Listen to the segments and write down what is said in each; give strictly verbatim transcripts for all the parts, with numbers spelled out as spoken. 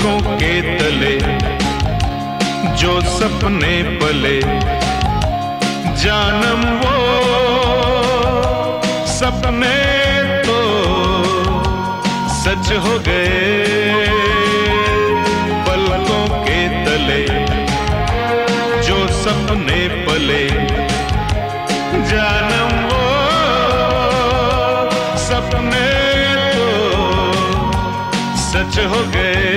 पलकों के तले जो सपने पले, जानम वो सपने तो सच हो गए। पलकों के तले जो सपने पले, जानम वो सपने तो सच हो गए।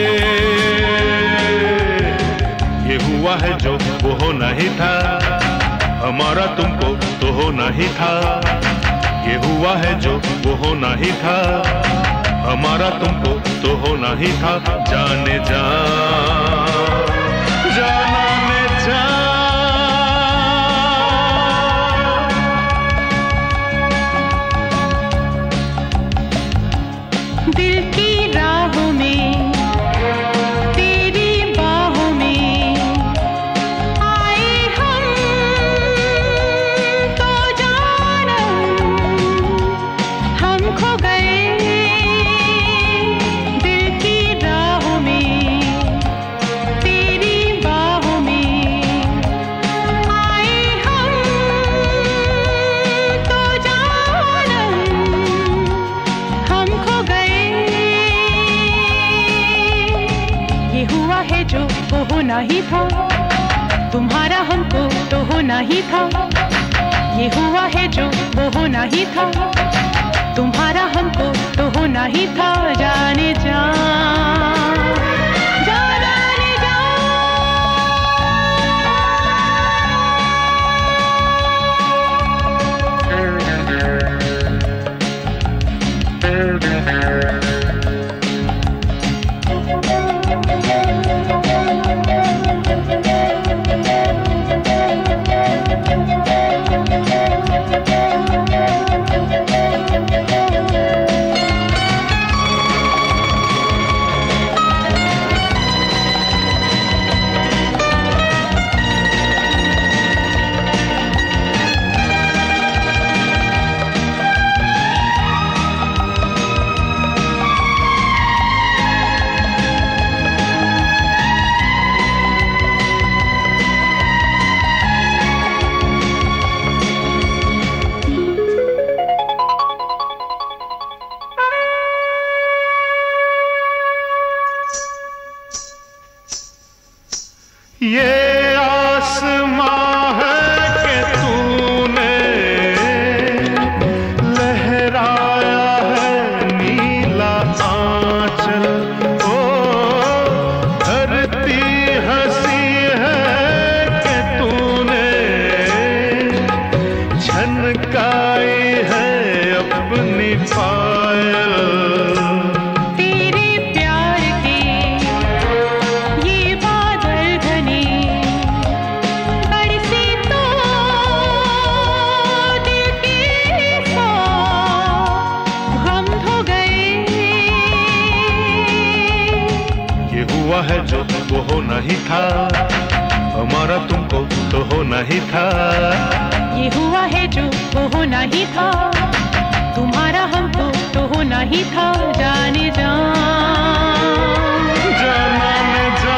ये हुआ है जो वो होना ही था, हमारा तुमको तो होना ही था। ये हुआ है जो वो होना ही था, हमारा तुमको तो होना ही था। जाने जा जाने जा दिल की राहों में तेरी बाहों में आए हम तो जानम हम खो गए। दिल की राहों में तेरी बाहों में आए हम तो जानम हम खो गए। ये हुआ है जो वो होना ही था, तुम्हारा हमको तो होना ही था। ये हुआ है जो वो होना ही था, तुम्हारा हमको तो होना ही था। जाने जा जाने जा ये आसमां है कि तूने लहराया है नीला आंचल। ओ धरती हंसी है कि तूने झनकाई है अपनी पायल। हुआ है जो वो होना ही था, हमारा तुमको तो होना ही था। ये हुआ है जो वो होना ही था, तुम्हारा हमको तो होना ही था। जाने जा जाने जा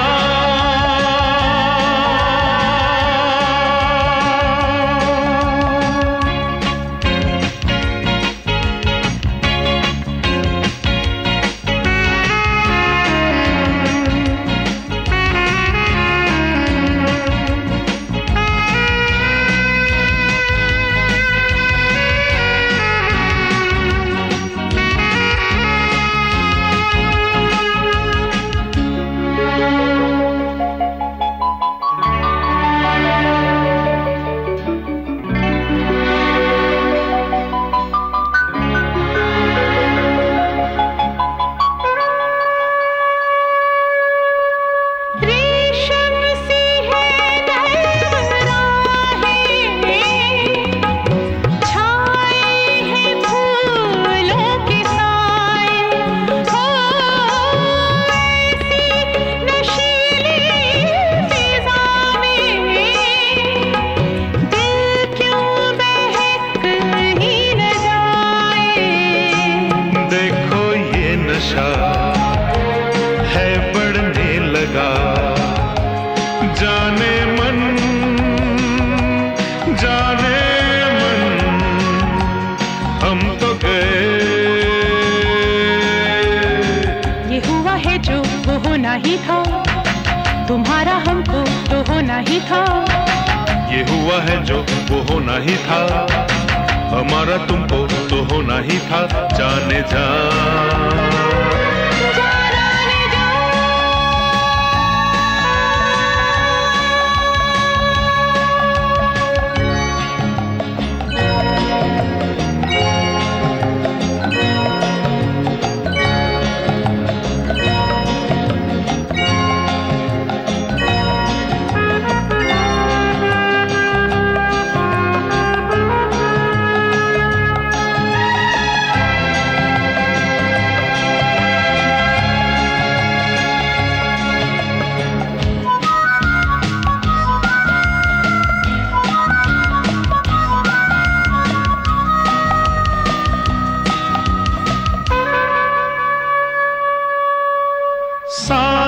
होना ही था, तुम्हारा हमको तो होना ही था। ये हुआ है जो वो होना ही था, हमारा तुमको तो होना ही था। जाने जा सा